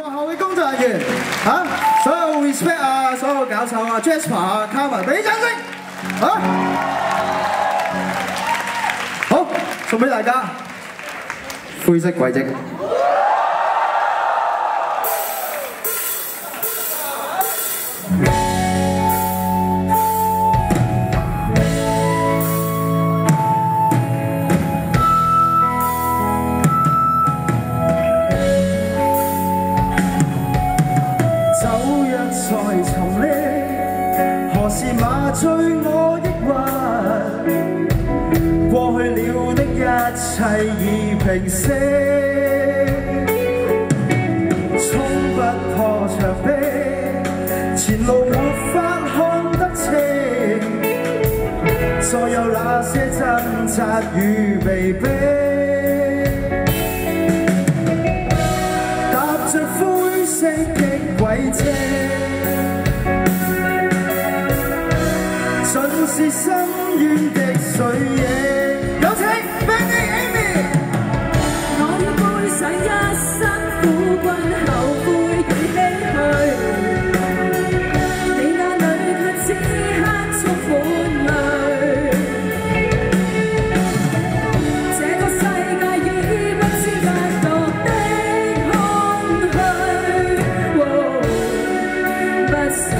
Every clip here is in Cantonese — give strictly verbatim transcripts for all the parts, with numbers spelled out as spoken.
後嘅工作人員嚇、啊，所有 respect 啊，所有搞手啊 ，Jasper 啊 ，Carmen， 俾啲掌聲嚇、啊！好，送俾大家灰色軌跡。麻醉我抑鬱，過去了的一切已平息，衝不破牆壁，前路沒法看得清，所有那些掙扎與被逼，踏着灰色的軌跡。盡是深淵的水影。有請 Benny Amy。 我要背上一身苦棍，後悔與唏噓，你眼裏卻此刻充滿淚。這個世界已不知不覺的空虛，不想。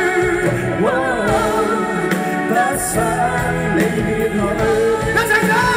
一齊唱！